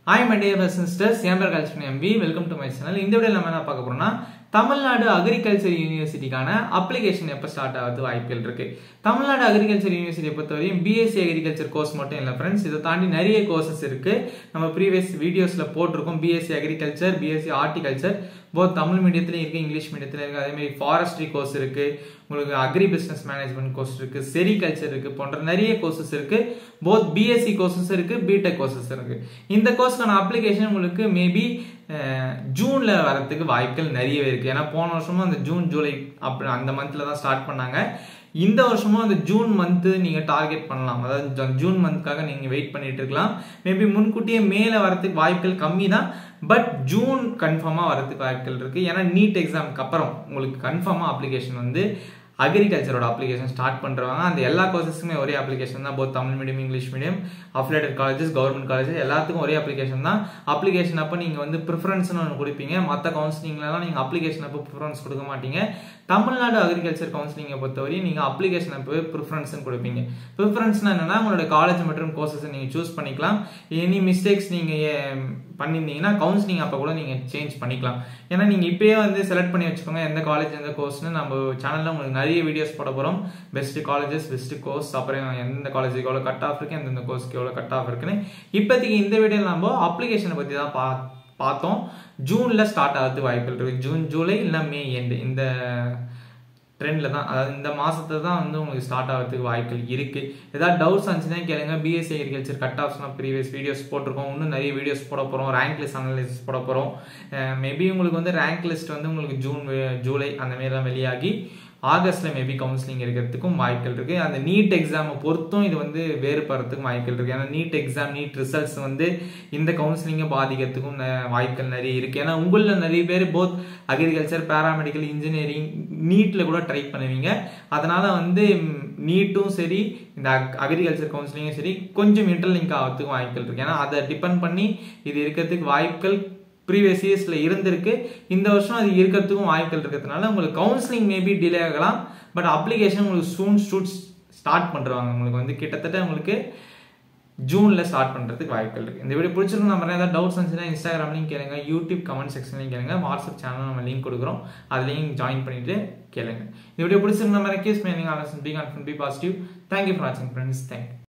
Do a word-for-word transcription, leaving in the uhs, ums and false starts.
Hi my dear sisters, Yamber Culture M B. Welcome to my channel. In this video, we will talk about Tamil Nadu Agriculture University application எப்ப start ஆகுது வாய்ப்புகள் இருக்கு. Tamil Nadu Agriculture University பொறுத்தவரையும் B S c Agriculture கோர்ஸ் மட்டும் இல்ல friends, இத தாண்டி நிறைய கோர்सेस இருக்கு. நம்ம previous வீடியோஸ்ல போட்டுருக்கோம். B S c Agriculture, B S c Horticulture both Tamil மீடியத்திலே இருக்கு, இங்கிலீஷ் மீடியத்திலே இருக்கு. அதே மாதிரி forestry கோர்ஸ் இருக்கு, உங்களுக்கு agri business management கோர்ஸ் இருக்கு, sericulture இருக்கு, போன்ற நிறைய கோர்सेस இருக்கு. both B S c courses இருக்கு, B Tech கோர்सेस இருக்கு. இந்த கோர்ஸ்க்கான அப்ளிகேஷன் உங்களுக்கு மேபி ஜூன்ல வரதுக்கு வாய்ப்புகள் நிறையவே இருக்கு. ஏன்னா போன வருஷமும் அந்த ஜூன் ஜூலை அப்படி அந்த மந்த்ல தான் ஸ்டார்ட் பண்ணாங்க. இந்த வருஷமும் அந்த ஜூன் மந்த் நீங்க டார்கெட் பண்ணலாம். அதாவது ஜூன் மந்த்காக நீங்க வெயிட் பண்ணிட்டு இருக்கலாம். மேபி முன்கூட்டியே மேல வரதுக்கு வாய்ப்புகள் கம்மி தான். பட் ஜூன் கன்ஃபார்மா வரதுக்கு வாய்ப்புகள் இருக்கு. ஏன்னா நீட் எக்ஸாமுக்கு அப்புறம் உங்களுக்கு கன்ஃபார்மா அப்ளிகேஷன் வந்து அக்ரிகல்ச்சரோட அப்ளிகேஷன் ஸ்டார்ட் பண்றாங்க. அந்த எல்லா கோர்சஸுமே ஒரே அப்ளிகேஷன் தான். Both Tamil medium, English medium, affiliated colleges, government colleges எல்லாத்துக்கும் ஒரே அப்ளிகேஷன் தான். அப்ளிகேஷன் அப்போ நீங்க வந்து ப்ரிஃபரன்ஸ்னு ஒன்று கொடுப்பீங்க. மற்ற கவுன்சிலிங்லாம் நீங்க அப்ளிகேஷன் அப்போ ப்ரிஃபரன்ஸ் கொடுக்க மாட்டீங்க. தமிழ்நாடு அக்ரிகல்ச்சர் கவுன்சிலிங்கை பொறுத்தவரை நீங்க அப்ளிகேஷன் அப்போ ப்ரிஃபரன்ஸ் கொடுப்பீங்க. ப்ரிஃபரன்ஸ்னா என்னன்னா உங்களோட காலேஜ் மற்றும் கோர்சஸ் நீங்க சூஸ் பண்ணிக்கலாம். எனி மிஸ்டேக்ஸ் நீங்க பண்ணிருந்தீங்கன்னா கவுன்சிலிங் அப்போ கூட நீங்க சேஞ்ச் பண்ணிக்கலாம். ஏன்னா நீங்க இப்பயே வந்து செலக்ட் பண்ணி வச்சுக்கோங்க எந்த காலேஜ் எந்த கோர்ஸ்னு. நம்ம சேனல்ல உங்களுக்கு நிறைய வீடியோஸ் போட போறோம். பெஸ்ட் காலேஜஸ், பெஸ்ட் கோர்ஸ், அப்புறம் எந்த காலேஜுக்கு எவ்வளவு கட் ஆஃப் இருக்கு, எந்தெந்த கோர்ஸ்க்கு எவ்வளவு கட் ஆஃப் இருக்குன்னு இப்போதைக்கு இந்த வீடியோல நம்ம அப்ளிகேஷனை பத்தி தான் பா பார்த்தோம். ஜூன்ல ஸ்டார்ட் ஆகுது வாய்ப்புகள் இருக்கு. ஜூன், ஜூலை இல்ல மே எண்ட் இந்த ட்ரெண்ட்ல தான், அதாவது இந்த மாசத்துல தான் வந்து உங்களுக்கு ஸ்டார்ட் ஆகிறதுக்கு வாய்ப்புகள் இருக்கு. ஏதாவது டவுட்ஸ் இருந்துச்சுன்னா கேளுங்க. B S c Agriculture cut ஆஃப்ஸ்னா ப்ரீவியஸ் வீடியோஸ் போட்டிருக்கோம். இன்னும் நிறைய வீடியோஸ் போட போறோம். ரேங்க் லிஸ்ட் அனலைசிஸ் போட போறோம். மேபி உங்களுக்கு வந்து ரேங்க் லிஸ்ட் வந்து உங்களுக்கு ஜூன், ஜூலை அந்த மாதிரி எல்லாம் வெளியாகி ஆகஸ்ட்ல மேபி கவுன்சிலிங் இருக்கிறதுக்கும் வாய்ப்புகள் இருக்கு. அந்த நீட் எக்ஸாமை பொறுத்தும் இது வந்து வேறுபடுறதுக்கும் வாய்ப்புகள் இருக்கு. ஏன்னா நீட் எக்ஸாம், நீட் ரிசல்ட்ஸ் வந்து இந்த கவுன்சிலிங்கை பாதிக்கிறதுக்கும் வாய்ப்புகள் நிறைய இருக்கு. ஏன்னா உங்களில் நிறைய பேர் போத் அக்ரிகல்ச்சர், பேராமெடிக்கல், இன்ஜினியரிங், நீட்ல கூட ட்ரை பண்ணுவீங்க. அதனால வந்து நீட்டும் சரி, இந்த அக்ரிகல்ச்சர் கவுன்சிலிங்கும் சரி கொஞ்சம் இன்டர்லிங்க் ஆகிறதுக்கும் வாய்ப்புகள் இருக்கு. ஏன்னா அதை டிபெண்ட் பண்ணி இது இருக்கிறதுக்கு வாய்ப்புகள் ப்ரீவியஸ் இயர்ஸ்ல இருந்திருக்கு. இந்த வருஷம் அது இருக்கிறதுக்கும் வாய்ப்புகள் இருக்கிறதுனால உங்களுக்கு கவுன்சிலிங் மேபி டிலே ஆகலாம். பட் அப்ளிகேஷன் உங்களுக்கு சூன் ஸ்டூட் ஸ்டார்ட் பண்றாங்க. உங்களுக்கு வந்து கிட்டத்தட்ட உங்களுக்கு ஜூன்ல ஸ்டார்ட் பண்றதுக்கு வாய்ப்புகள் இருக்கு. இந்த வீடியோ பிடிச்சிருக்கும். நம்ம ஏதாவது டவுட்ஸ் இருந்துச்சுன்னா இன்ஸ்டாகிராம்லையும் கேளுங்க, யூடியூப் கமெண்ட் செக்ஷன்லையும் கேளுங்க, வாட்ஸ்அப் சேனல் நம்ம லிங்க் கொடுக்குறோம், அதுலையும் ஜாயின் பண்ணிட்டு கேளுங்க. இந்த வீடியோ பிடிச்சிருந்த மாதிரி கேஸ் மேனிங் ஆலோசனை be confident, be positive. Thank you for வாட்சிங் ஃப்ரெண்ட்ஸ். தேங்க்யூ.